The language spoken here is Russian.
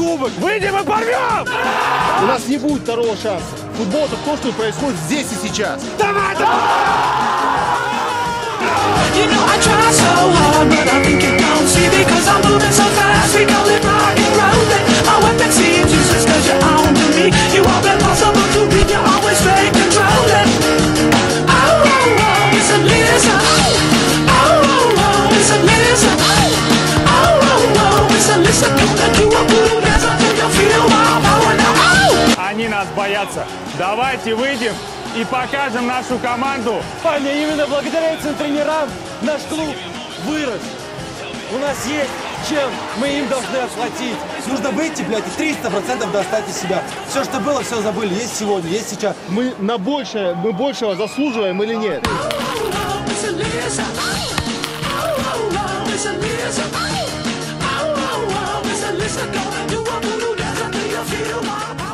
кубок. Выйдем и порвем! У нас не будет второго шанса. Футбол — это то, что происходит здесь и сейчас. Давай, давай! You know I try so hard, but I think you don't see. Because I'm moving so fast, we call it rock and rollin'. My weapon seems useless cause you're on to me. You are impossible to beat, you're always straight controlling. Oh, oh, oh, it's a lizard. Oh, oh, oh, it's a lizard. Oh, oh, oh, it's a lizard. Gonna do a voodoo dance until you feel my power now. Oh! Они нас боятся. Давайте выйдем и покажем нашу команду. Парни, именно благодаря этим тренерам наш клуб вырос. У нас есть чем, мы им должны отплатить. Нужно выйти, блядь, и 300% достать из себя. Все, что было, все забыли. Есть сегодня, есть сейчас. Мы большего заслуживаем или нет? Oh, oh, it's a lizard. Oh, oh, oh, it's a lizard. Oh, oh, oh, it's a lizard. Gonna do a voodoo dance until you feel my power.